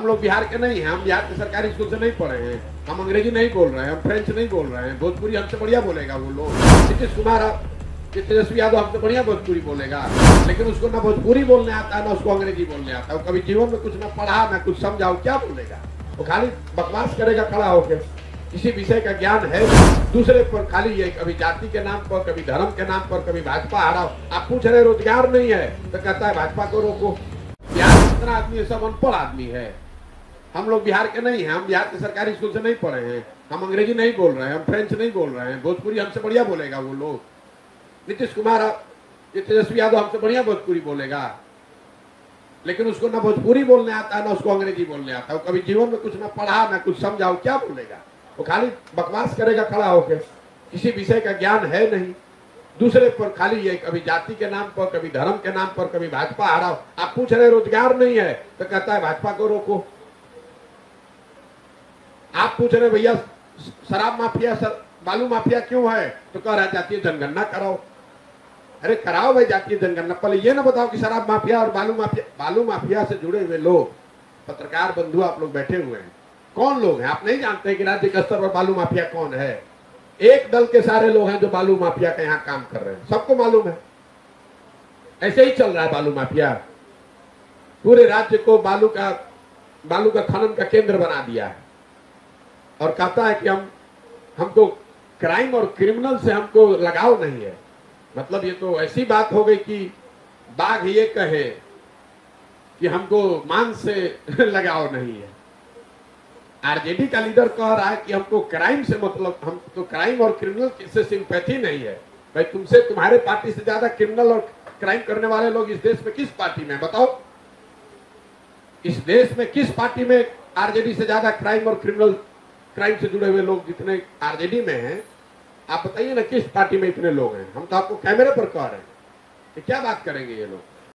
हम लोग बिहार के नहीं हैं, हम बिहार के सरकारी स्कूल से नहीं पढ़े हैं, हम अंग्रेजी नहीं बोल रहे हैं, हम फ्रेंच नहीं बोल रहे हैं, भोजपुरी हमसे बढ़िया बोलेगा वो लोग। नीतीश कुमार तेजस्वी यादव हमसे बढ़िया भोजपुरी बोलेगा, लेकिन उसको ना भोजपुरी बोलने आता है ना उसको अंग्रेजी बोलने आता है। वो कभी जीवन में कुछ ना पढ़ा ना कुछ समझा, वो क्या बोलेगा? वो खाली बकवास करेगा खड़ा होकर, किसी विषय का ज्ञान है दूसरे पर खाली ये कभी जाति के नाम पर, कभी धर्म के नाम पर, कभी भाजपा हराओ। आप पूछ रहे रोजगार नहीं है तो कहता है भाजपा को रोको। बिहार में जितना आदमी है सब अनपढ़ आदमी है। हम लोग बिहार के नहीं हैं, हम बिहार के सरकारी स्कूल से नहीं पढ़े हैं, हम अंग्रेजी नहीं बोल रहे हैं, हम फ्रेंच नहीं बोल रहे हैं, भोजपुरी हमसे बढ़िया बोलेगा वो लोग। नीतीश कुमार तेजस्वी यादव हमसे बढ़िया भोजपुरी बोलेगा, लेकिन उसको ना भोजपुरी बोलने आता है ना उसको अंग्रेजी बोलने आता है। वो कभी जीवन में कुछ ना पढ़ा ना कुछ समझा, वो क्या बोलेगा? वो खाली बकवास करेगा खड़ा होकर, किसी विषय का ज्ञान है नहीं दूसरे पर खाली ये कभी जाति के नाम पर, कभी धर्म के नाम पर, कभी भाजपा हराओ। आप पूछ रहे रोजगार नहीं है तो कहता है भाजपा को रोको। आप पूछ रहे भैया शराब माफिया बालू माफिया क्यों है तो कह रहा जातीय जनगणना कराओ। अरे कराओ भाई जातीय जनगणना, पहले ये ना बताओ कि शराब माफिया और बालू माफिया से जुड़े हुए लोग, पत्रकार बंधु आप लोग बैठे हुए हैं, कौन लोग हैं? आप नहीं जानते हैं कि राज्य के स्तर पर बालू माफिया कौन है? एक दल के सारे लोग हैं जो बालू माफिया का यहाँ काम कर रहे हैं, सबको मालूम है। ऐसे ही चल रहा है बालू माफिया, पूरे राज्य को बालू का खनन का केंद्र बना दिया है और कहता है कि हमको क्राइम और क्रिमिनल से हमको लगाव नहीं है। मतलब ये तो ऐसी बात हो गई कि बाघ ये कहे कि हमको मांस से लगाव नहीं है। आरजेडी का लीडर कह रहा है कि हमको क्राइम से मतलब, हम तो क्राइम और क्रिमिनल से सिंपैथी नहीं है। भाई तुमसे, तुम्हारे पार्टी से ज्यादा क्रिमिनल और क्राइम करने वाले लोग इस देश में किस पार्टी में? बताओ, इस देश में किस पार्टी में आरजेडी से ज्यादा क्राइम और क्राइम से जुड़े हुए लोग जितने आरजेडी में हैं, आप बताइए ना किस पार्टी में इतने लोग हैं? हम तो आपको कैमरे पर कह रहे हैं कि क्या बात करेंगे ये लोग।